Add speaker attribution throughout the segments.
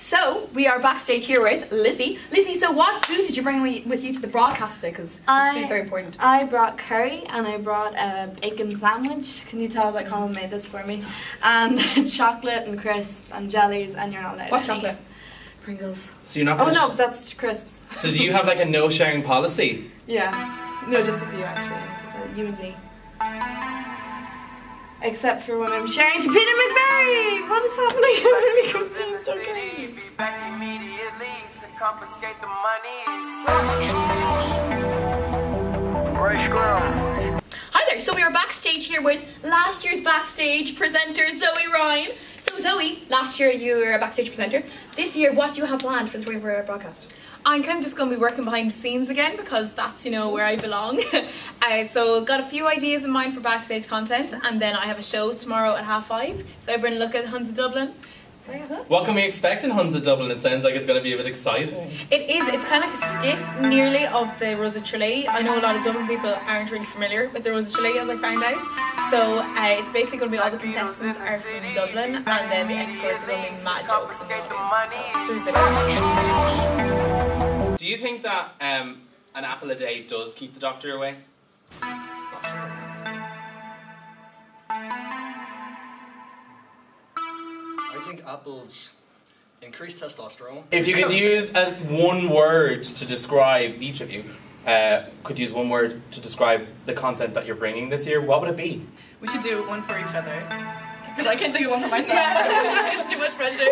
Speaker 1: So, we are backstage here with Lizzie. Lizzie, so what food did you bring with you to the broadcast today? Because this food is very important.
Speaker 2: I brought curry and I brought a bacon sandwich. Can you tell that Colin made this for me? And chocolate and crisps and jellies, and you're not allowed.
Speaker 1: What chocolate?
Speaker 2: Pringles.
Speaker 3: So you're not
Speaker 2: Oh no, that's crisps.
Speaker 3: So do you have like a no sharing policy?
Speaker 2: Yeah. No, just with you actually. Just you and me. Except for when I'm sharing to Peter McVerry! What is happening? I'm really confused, okay.
Speaker 1: Hi there, so we are backstage here with last year's backstage presenter, Zoe Ryan. So Zoe, last year you were a backstage presenter. This year, what do you have planned for the 24-hour broadcast?
Speaker 4: I'm kind of just going to be working behind the scenes again because that's, you know, where I belong. So got a few ideas in mind for backstage content, and then I have a show tomorrow at 5:30. So everyone look at Huns of Dublin. So yeah.
Speaker 3: What can we expect in Huns of Dublin? It sounds like it's going to be a bit exciting.
Speaker 4: It is. It's kind of like a skit nearly of the Rosa Tralee. I know a lot of Dublin people aren't really familiar with the Rosa Tralee, as I found out. So it's basically going to be all the contestants are from Dublin, and then the escorts are going to be mad jokes in the audience. So it should be a bit of
Speaker 3: Do you think that an apple a day does keep the doctor away?
Speaker 5: I think apples increase testosterone.
Speaker 3: If you could use one word to describe each of you, could use one word to describe the content that you're bringing this year, what would it be?
Speaker 4: We should do one for each other. Because I can't think of one for myself. It's too much pressure.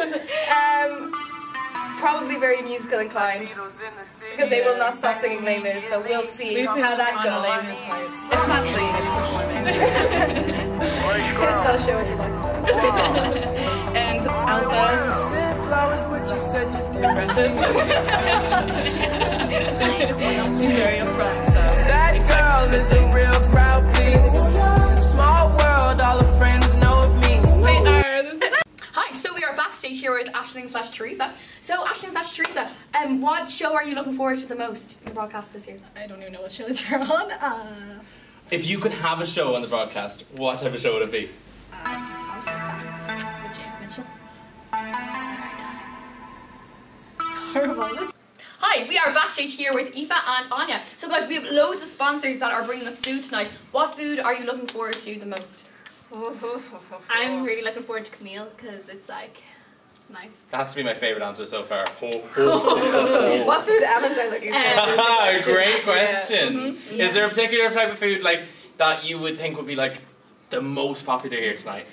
Speaker 2: Probably very musical inclined. Because they will not stop singing Les Mis, so we'll see how that goes.
Speaker 4: It's not singing, it's performing.
Speaker 2: It's not a show, it's a lifestyle.
Speaker 4: And Elsa. She's very upfront, so.
Speaker 6: That girl is a real crowd, please. Small world, all her friends know of me.
Speaker 1: Hi, so we are backstage here with Aisling/Teresa. So Aisling/Teresa, what show are you looking forward to the most in the broadcast this year?
Speaker 4: I don't even know what shows you're on.
Speaker 3: If you could have a show on the broadcast, what type of show would it be?
Speaker 4: Obviously Facts with Jane Mitchell. It's horrible.
Speaker 1: Hi, we are backstage here with Aoife and Anya. So guys, we have loads of sponsors that are bringing us food tonight. What food are you looking forward to the most?
Speaker 4: I'm really looking forward to Camille because it's like nice.
Speaker 3: That has to be my favourite answer so far.
Speaker 2: What food haven't I looking for?
Speaker 3: Great question.
Speaker 2: Yeah.
Speaker 1: Mm-hmm.
Speaker 3: Is there a particular type of food like that you would think would be like the most popular here tonight?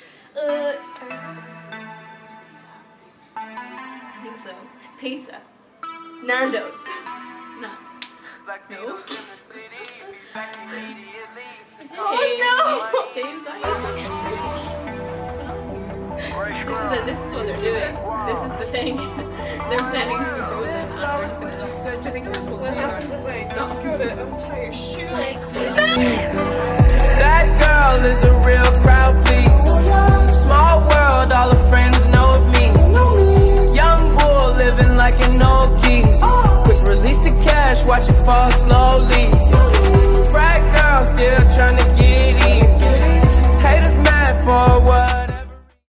Speaker 4: I think so.
Speaker 1: Pizza.
Speaker 2: Nando's.
Speaker 4: No.
Speaker 1: No.
Speaker 4: Oh no! James, this is what they're doing. This is the thing. They're pretending to be frozen and we're just gonna stop.
Speaker 2: I'm tired.